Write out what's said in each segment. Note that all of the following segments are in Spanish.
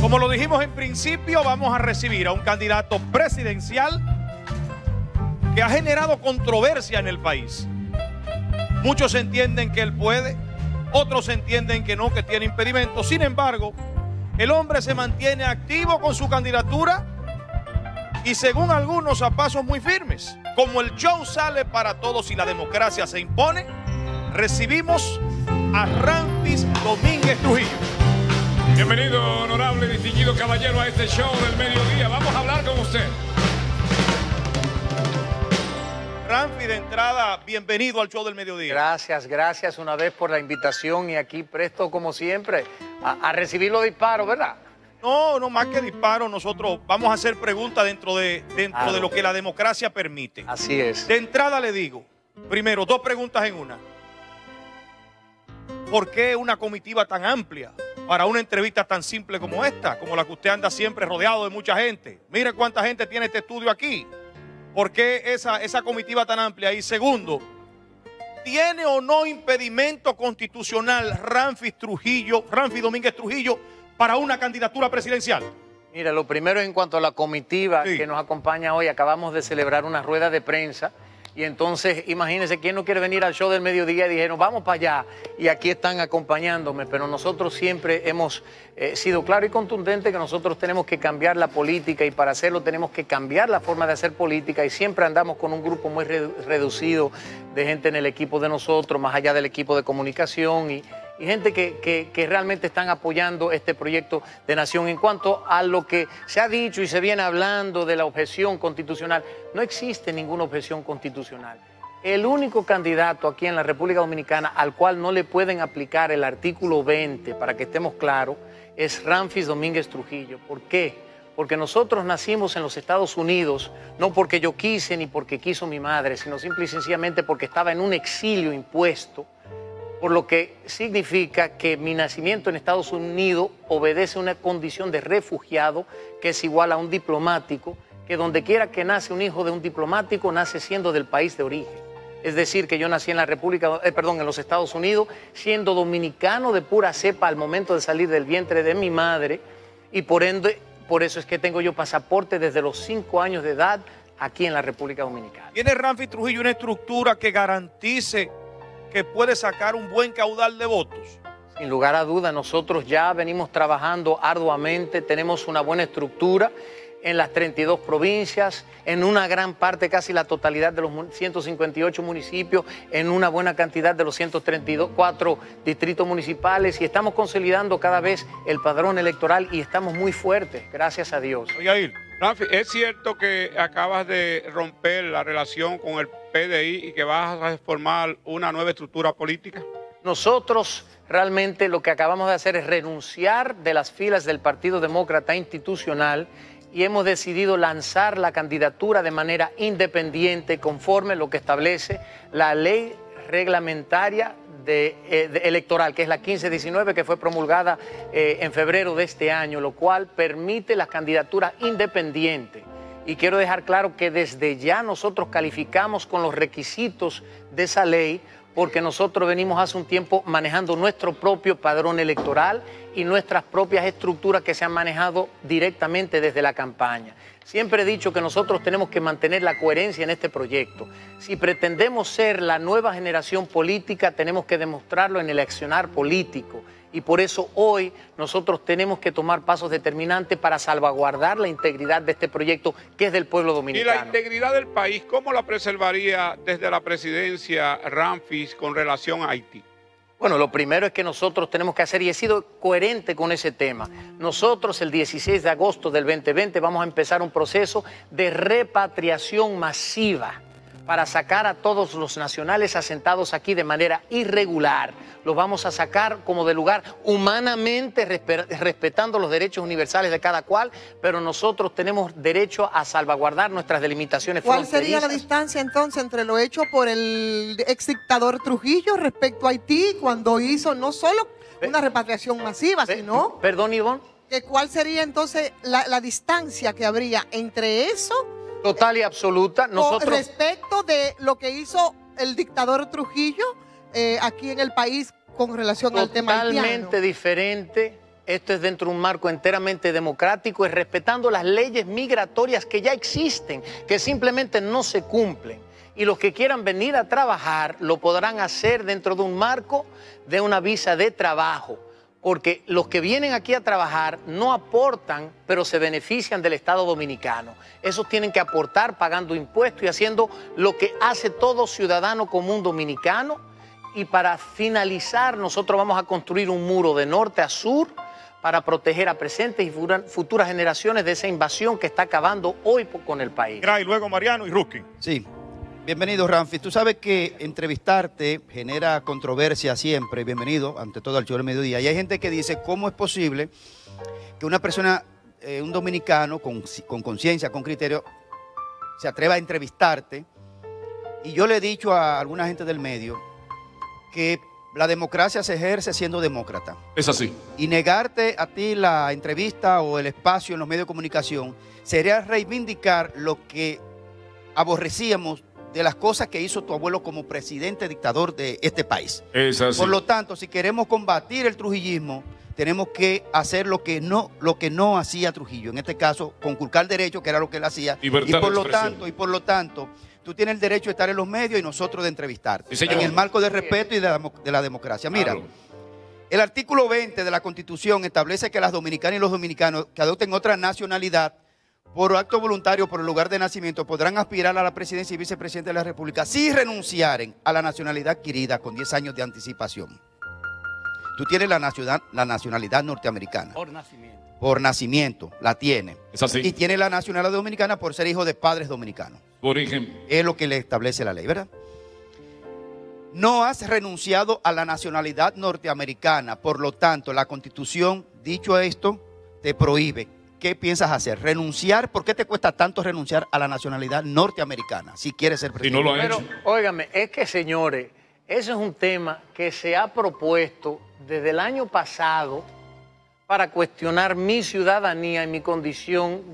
Como lo dijimos en principio, vamos a recibir a un candidato presidencial que ha generado controversia en el país. Muchos entienden que él puede, otros entienden que no, que tiene impedimentos. Sin embargo, el hombre se mantiene activo con su candidatura y según algunos a pasos muy firmes. Como el show sale para todos y la democracia se impone, recibimos a Ramfis Domínguez Trujillo. Bienvenido, honorable distinguido caballero, a este show del mediodía. Vamos a hablar con usted. Ramfis, de entrada, bienvenido al show del mediodía. Gracias una vez por la invitación y aquí presto como siempre a recibir los disparos, ¿verdad? No más que disparos, nosotros vamos a hacer preguntas dentro de lo que la democracia permite. Así es. De entrada le digo, primero, dos preguntas en una. ¿Por qué una comitiva tan amplia para una entrevista tan simple como esta, como la que usted anda siempre rodeado de mucha gente? Mire cuánta gente tiene este estudio aquí. ¿Por qué esa comitiva tan amplia? Y segundo, ¿tiene o no impedimento constitucional Ramfis Domínguez Trujillo para una candidatura presidencial? Mira, lo primero en cuanto a la comitiva que nos acompaña hoy, acabamos de celebrar una rueda de prensa. Y entonces, imagínense, ¿quién no quiere venir al show del mediodía? Y dijeron, vamos para allá. Y aquí están acompañándome. Pero nosotros siempre hemos sido claros y contundentes que nosotros tenemos que cambiar la política y para hacerlo tenemos que cambiar la forma de hacer política. Y siempre andamos con un grupo muy reducido de gente en el equipo de nosotros, más allá del equipo de comunicación y gente que realmente están apoyando este proyecto de nación. En cuanto a lo que se ha dicho y se viene hablando de la objeción constitucional, no existe ninguna objeción constitucional. El único candidato aquí en la República Dominicana al cual no le pueden aplicar el artículo 20, para que estemos claros, es Ramfis Domínguez Trujillo. ¿Por qué? Porque nosotros nacimos en los Estados Unidos, no porque yo quise ni porque quiso mi madre, sino simple y sencillamente porque estaba en un exilio impuesto, por lo que significa que mi nacimiento en Estados Unidos obedece a una condición de refugiado que es igual a un diplomático, que donde quiera que nace un hijo de un diplomático, nace siendo del país de origen. Es decir, que yo nací en en los Estados Unidos, siendo dominicano de pura cepa al momento de salir del vientre de mi madre, y por ende, por eso es que tengo yo pasaporte desde los 5 años de edad aquí en la República Dominicana. ¿Tiene Ramfis Trujillo una estructura que garantice que puede sacar un buen caudal de votos? Sin lugar a duda, nosotros ya venimos trabajando arduamente, tenemos una buena estructura en las 32 provincias, en una gran parte, casi la totalidad de los 158 municipios, en una buena cantidad de los 134 distritos municipales, y estamos consolidando cada vez el padrón electoral y estamos muy fuertes, gracias a Dios. Yair. Ramfis, ¿es cierto que acabas de romper la relación con el PDI y que vas a formar una nueva estructura política? Nosotros realmente lo que acabamos de hacer es renunciar de las filas del Partido Demócrata Institucional y hemos decidido lanzar la candidatura de manera independiente conforme lo que establece la ley reglamentaria electoral, que es la 1519, que fue promulgada en febrero de este año, lo cual permite la candidatura independiente. Y quiero dejar claro que desde ya nosotros calificamos con los requisitos de esa ley, porque nosotros venimos hace un tiempo manejando nuestro propio padrón electoral y nuestras propias estructuras que se han manejado directamente desde la campaña. Siempre he dicho que nosotros tenemos que mantener la coherencia en este proyecto. Si pretendemos ser la nueva generación política, tenemos que demostrarlo en el accionar político. Y por eso hoy nosotros tenemos que tomar pasos determinantes para salvaguardar la integridad de este proyecto que es del pueblo dominicano. Y la integridad del país, ¿cómo la preservaría desde la presidencia Ramfis con relación a Haití? Bueno, lo primero es que nosotros tenemos que hacer, y he sido coherente con ese tema, nosotros el 16 de agosto del 2020 vamos a empezar un proceso de repatriación masiva para sacar a todos los nacionales asentados aquí de manera irregular. Los vamos a sacar como de lugar humanamente, respetando los derechos universales de cada cual, pero nosotros tenemos derecho a salvaguardar nuestras delimitaciones fronterizas. ¿Cuál sería la distancia entonces entre lo hecho por el ex dictador Trujillo respecto a Haití cuando hizo no solo una repatriación masiva, sino... Perdón, Ivonne. ¿Cuál sería entonces la distancia que habría entre eso? Total y absoluta. Nosotros... Respecto de lo que hizo el dictador Trujillo aquí en el país con relación al tema haitiano. Totalmente diferente esto es dentro de un marco enteramente democrático y respetando las leyes migratorias que ya existen, que simplemente no se cumplen. Y los que quieran venir a trabajar lo podrán hacer dentro de un marco de una visa de trabajo, porque los que vienen aquí a trabajar no aportan, pero se benefician del Estado dominicano. Esos tienen que aportar pagando impuestos y haciendo lo que hace todo ciudadano común dominicano. Y para finalizar, nosotros vamos a construir un muro de norte a sur para proteger a presentes y futuras generaciones de esa invasión que está acabando hoy con el país. Y luego Mariano y Ruskin. Sí. Bienvenido, Ramfis. Tú sabes que entrevistarte genera controversia siempre. Bienvenido, ante todo, al show del mediodía. Y hay gente que dice, ¿cómo es posible que una persona, un dominicano con conciencia, con criterio, se atreva a entrevistarte? Y yo le he dicho a alguna gente del medio que la democracia se ejerce siendo demócrata. Es así. Y negarte a ti la entrevista o el espacio en los medios de comunicación sería reivindicar lo que aborrecíamos de las cosas que hizo tu abuelo como presidente dictador de este país. Es así. Por lo tanto, si queremos combatir el trujillismo, tenemos que hacer lo que no hacía Trujillo. En este caso, conculcar derecho, que era lo que él hacía. Libertad Y por lo tanto, tú tienes el derecho de estar en los medios y nosotros de entrevistarte. Sí, en el marco del respeto y de la democracia. Mira, Claro. el artículo 20 de la Constitución establece que las dominicanas y los dominicanos que adopten otra nacionalidad por acto voluntario por el lugar de nacimiento podrán aspirar a la presidencia y vicepresidente de la República si renunciaren a la nacionalidad adquirida con 10 años de anticipación. Tú tienes la nacionalidad norteamericana. Por nacimiento. Por nacimiento, la tiene. Es así. Y tiene la nacionalidad dominicana por ser hijo de padres dominicanos. Su origen. Es lo que le establece la ley, ¿verdad? No has renunciado a la nacionalidad norteamericana, por lo tanto, la Constitución, dicho esto, te prohíbe. ¿Qué piensas hacer? ¿Renunciar? ¿Por qué te cuesta tanto renunciar a la nacionalidad norteamericana si quieres ser Si presidente? no lo ha Pero, hecho. óigame, es que, señores, ese es un tema que se ha propuesto desde el año pasado para cuestionar mi ciudadanía y mi condición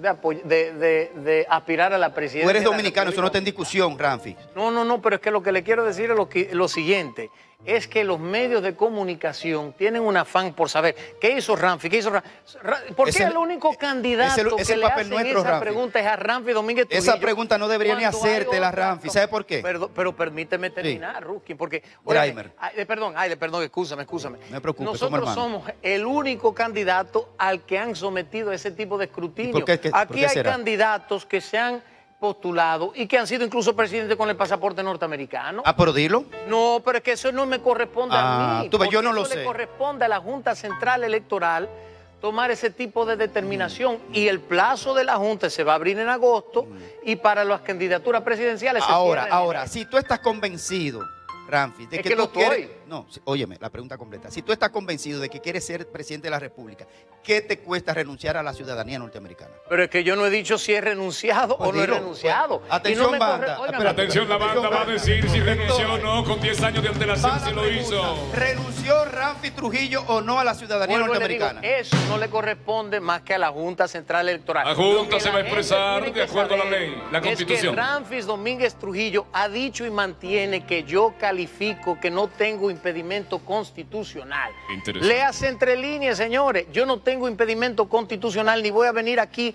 de aspirar a la presidencia. Tú eres de la dominicano, eso no está en República. discusión, Ramfis. No, pero es que lo que le quiero decir es lo siguiente. Es que los medios de comunicación tienen un afán por saber qué hizo Ramfis, qué hizo Ramfis. ¿Por qué el único candidato ese que le papel hacen nuestro, esa Ramfis. pregunta es a Ramfis Domínguez Trujillo? Esa pregunta no debería ni Cuando hay hacértela, otra- Ramfis. ¿Sabe por qué? Pero permíteme terminar, Ruskin, porque... Grimer. Perdón, escúchame. No me preocupes, Nosotros somos hermanos. somos el único candidato al que han sometido ese tipo de escrutinio. ¿Y por qué? ¿Por Aquí qué hay será? candidatos que se han postulado y que han sido incluso presidentes con el pasaporte norteamericano. Ah, pero dilo. No, pero es que eso no me corresponde a mí. tú ves, yo porque no lo eso sé. le corresponde a la Junta Central Electoral tomar ese tipo de determinación y el plazo de la Junta se va a abrir en agosto y para las candidaturas presidenciales se cierra en Ahora, enero. si tú estás convencido, Ramfis, de Es que que tú lo quieres... estoy. No, óyeme, la pregunta completa. Si tú estás convencido de que quieres ser presidente de la República, ¿qué te cuesta renunciar a la ciudadanía norteamericana? Pero es que yo no he dicho si he renunciado Pues o no he dilo, renunciado. pues, atención, me banda. óigame, Espérate. Atención, la banda va a decir si renunció o no con 10 años de antelación Va la si lo pregunta. hizo. ¿Renunció Ramfis Trujillo o no a la ciudadanía vuelvo y le digo, norteamericana? eso no le corresponde más que a la Junta Central Electoral. La Junta Lo que se va a gente expresar tiene de que acuerdo a la saber ley, la Es Constitución. que Ramfis Domínguez Trujillo ha dicho y mantiene que yo califico que no tengo impedimento constitucional. Interesante. Léase entre líneas, señores. Yo no tengo impedimento constitucional ni voy a venir aquí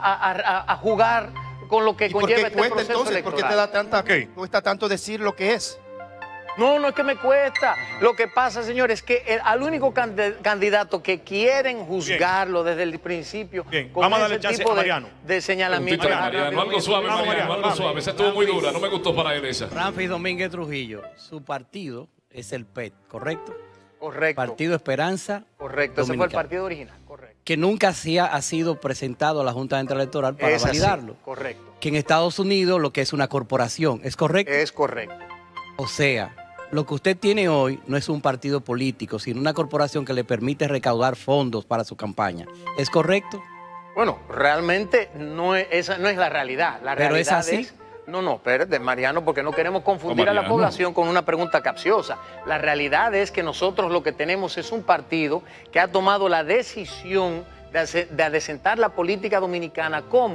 a jugar con lo que ¿Y por conlleva qué este cuesta proceso entonces? ¿Por qué te electoral. da Ok. cuesta tanto decir lo que es? No es que me cuesta. Lo que pasa, señores, es que al único candidato que quieren juzgarlo desde el principio Bien, con vamos a ese darle chance tipo a Mariano. de señalamiento. Mariano, algo suave, Vamos, Mariano, Mariano, algo suave. Esa estuvo muy dura, no me gustó para él esa. Ramfis Domínguez Trujillo, su partido es el PET, ¿correcto? Correcto. Partido Esperanza Correcto. Ese fue el Dominicana, partido original. Correcto. que nunca ha sido presentado a la Junta Central Electoral para Es así, validarlo. correcto. Que en Estados Unidos lo que es una corporación, ¿es correcto? Es correcto. O sea, lo que usted tiene hoy no es un partido político, sino una corporación que le permite recaudar fondos para su campaña. ¿Es correcto? Bueno, realmente esa no es la realidad. La Pero es realidad así. No, espérate, Mariano, porque no queremos confundir No, a la Mariano. población con una pregunta capciosa. La realidad es que nosotros lo que tenemos es un partido que ha tomado la decisión de adecentar la política dominicana como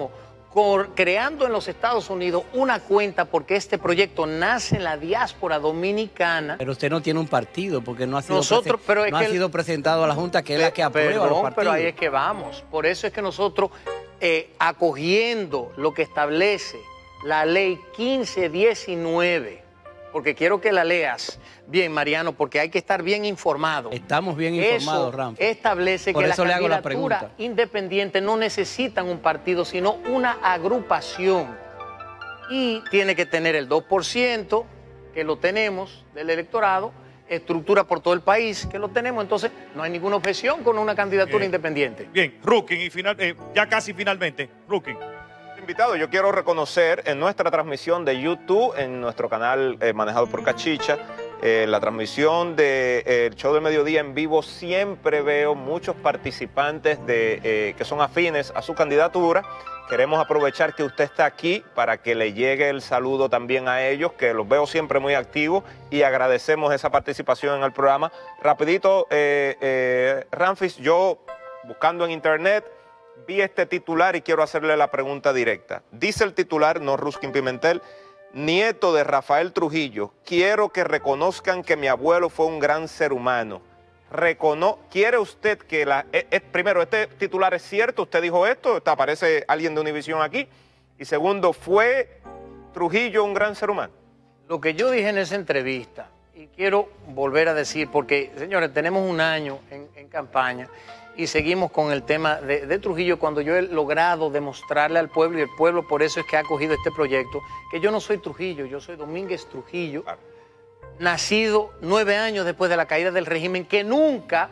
creando en los Estados Unidos una cuenta, porque este proyecto nace en la diáspora dominicana. Pero usted no tiene un partido, porque no ha sido, ha sido presentado a la Junta, que es la que aprueba los partidos. Pero ahí es que vamos. Por eso es que nosotros, acogiendo lo que establece la ley 1519, porque quiero que la leas bien, Mariano, porque hay que estar bien informado. Estamos bien informados, Ramfi. Establece que las candidaturas independientes no necesitan un partido, sino una agrupación. Y tiene que tener el 2%, que lo tenemos, del electorado, estructura por todo el país, que lo tenemos. Entonces, no hay ninguna objeción con una candidatura independiente. Bien, Rukin, y ya casi finalmente, Rukin. Invitado, yo quiero reconocer en nuestra transmisión de YouTube, en nuestro canal manejado por Cachicha, la transmisión del Show del Mediodía en vivo, siempre veo muchos participantes que son afines a su candidatura. Queremos aprovechar que usted está aquí para que le llegue el saludo también a ellos, que los veo siempre muy activos, y agradecemos esa participación en el programa. Rapidito, Ramfis, yo buscando en internet vi este titular y quiero hacerle la pregunta directa. Dice el titular, no Ruskin Pimentel: nieto de Rafael Trujillo, quiero que reconozcan que mi abuelo fue un gran ser humano. ¿Quiere usted que primero, este titular es cierto? ¿Usted dijo esto? ¿Aparece alguien de Univisión aquí? Y segundo, ¿fue Trujillo un gran ser humano? Lo que yo dije en esa entrevista, y quiero volver a decir, porque, señores, tenemos un año en campaña y seguimos con el tema de Trujillo, cuando yo he logrado demostrarle al pueblo, y el pueblo por eso es que ha acogido este proyecto, que yo no soy Trujillo, yo soy Domínguez Trujillo, nacido 9 años después de la caída del régimen, que nunca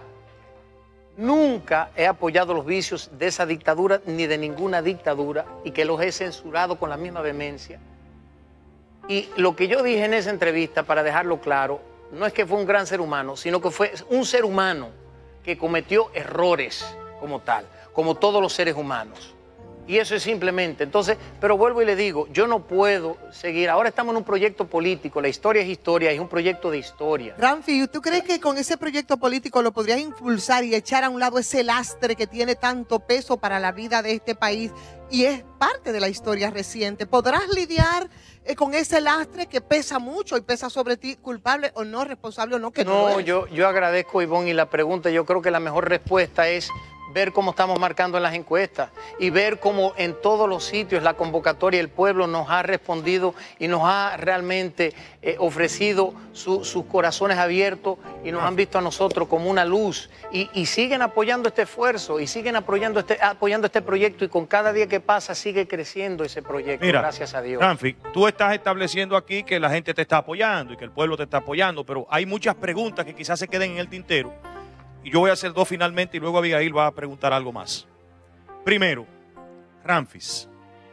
he apoyado los vicios de esa dictadura ni de ninguna dictadura, y que los he censurado con la misma vehemencia. Y lo que yo dije en esa entrevista, para dejarlo claro, no es que fue un gran ser humano, sino que fue un ser humano que cometió errores como tal, como todos los seres humanos. Y eso es simplemente, entonces, pero vuelvo y le digo, yo no puedo seguir, ahora estamos en un proyecto político, la historia es historia, es un proyecto de historia. Ramfi, ¿tú crees que con ese proyecto político lo podrías impulsar y echar a un lado ese lastre que tiene tanto peso para la vida de este país y es parte de la historia reciente? ¿Podrás lidiar con ese lastre que pesa mucho y pesa sobre ti, culpable o no, responsable o no? Que no, yo agradezco, Ivonne, y la pregunta, yo creo que la mejor respuesta es ver cómo estamos marcando en las encuestas y ver cómo en todos los sitios la convocatoria del pueblo nos ha respondido y nos ha realmente ofrecido sus corazones abiertos y nos han visto a nosotros como una luz y siguen apoyando este esfuerzo y siguen apoyando este proyecto, y con cada día que pasa sigue creciendo ese proyecto. Mira, gracias a Dios. Ramfi, tú estás estableciendo aquí que la gente te está apoyando y que el pueblo te está apoyando, pero hay muchas preguntas que quizás se queden en el tintero. Y yo voy a hacer 2 finalmente y luego Abigail va a preguntar algo más. Primero, Ramfis,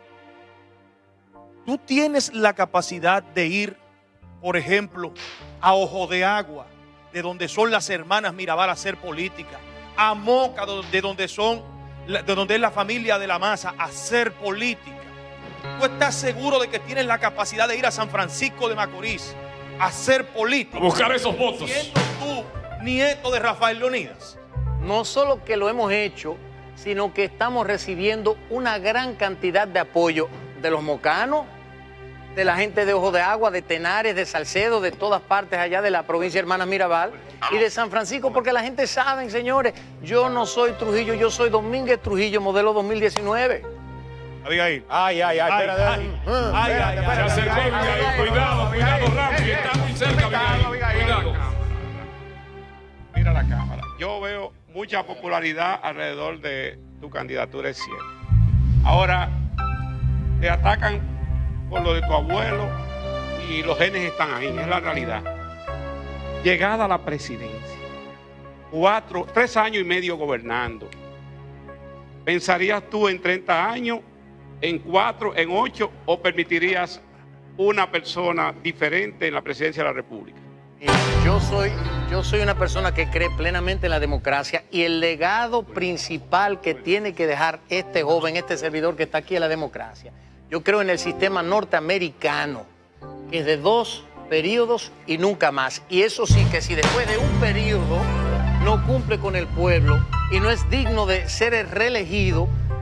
¿tú tienes la capacidad de ir, por ejemplo, a Ojo de Agua, de donde son las hermanas Mirabal, a hacer política, a Moca, de donde es la familia de la Maza, a hacer política? ¿Tú estás seguro de que tienes la capacidad de ir a San Francisco de Macorís a hacer política? A buscar esos votos. Siendo tú nieto de Rafael Leonidas. No solo que lo hemos hecho, sino que estamos recibiendo una gran cantidad de apoyo de los mocanos, de la gente de Ojo de Agua, de Tenares, de Salcedo, de todas partes allá de la provincia de Hermanas Mirabal y de San Francisco, porque la gente sabe, señores, yo no soy Trujillo, yo soy Domínguez Trujillo, modelo 2019. Abigail. Ay. Se acercó Abigail. Cuidado, Ramfi, está muy cerca, Abigail. Cuidado. Mira la cámara. Yo veo mucha popularidad alrededor de tu candidatura, es cierto. Ahora, te atacan por lo de tu abuelo y los genes están ahí, es la realidad. Llegada a la presidencia, 3 años y medio gobernando, ¿pensarías tú en 30 años, en 4, en 8, o permitirías una persona diferente en la presidencia de la República? Yo soy una persona que cree plenamente en la democracia, y el legado principal que tiene que dejar este joven, este servidor que está aquí, es la democracia. Yo creo en el sistema norteamericano, que es de 2 periodos y nunca más. Y eso sí, que si después de un periodo no cumple con el pueblo y no es digno de ser reelegido,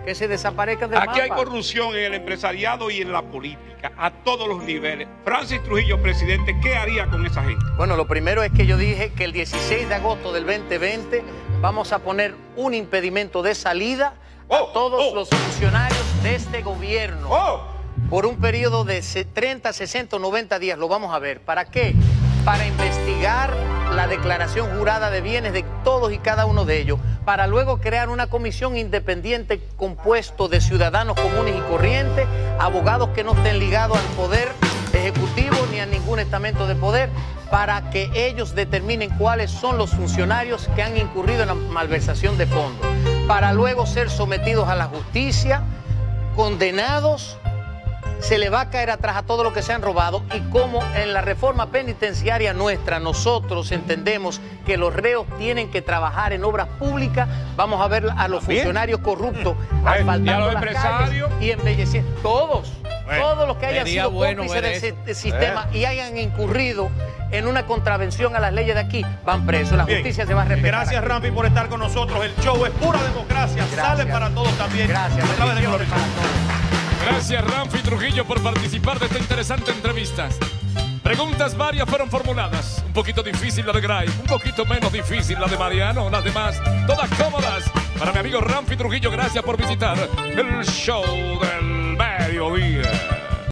que se desaparezcan del Aquí hay mapa. corrupción en el empresariado y en la política, a todos los niveles. Francis Trujillo, presidente, ¿qué haría con esa gente? Bueno, lo primero es que yo dije que el 16 de agosto del 2020 vamos a poner un impedimento de salida a todos los funcionarios de este gobierno por un periodo de 30, 60 o 90 días. Lo vamos a ver. ¿Para qué? Para investigar la declaración jurada de bienes de todos y cada uno de ellos, para luego crear una comisión independiente compuesto de ciudadanos comunes y corrientes, abogados que no estén ligados al poder ejecutivo ni a ningún estamento de poder, para que ellos determinen cuáles son los funcionarios que han incurrido en la malversación de fondos, para luego ser sometidos a la justicia, condenados. Se le va a caer atrás a todo lo que se han robado, y como en la reforma penitenciaria nuestra nosotros entendemos que los reos tienen que trabajar en obras públicas, vamos a ver a los funcionarios corruptos asfaltando las calles y embelleciendo. Todos los que hayan sido cómplices de ese sistema y hayan incurrido en una contravención a las leyes de aquí, van presos. La justicia se va a respetar. Gracias, Ramfi, por estar con nosotros. El show es pura democracia. Sale para todos también. Gracias. Gracias, Ramfi Trujillo, por participar de esta interesante entrevista. Preguntas varias fueron formuladas. Un poquito difícil la de Gray, un poquito menos difícil la de Mariano, las demás todas cómodas. Para mi amigo Ramfi Trujillo, gracias por visitar el show del mediodía.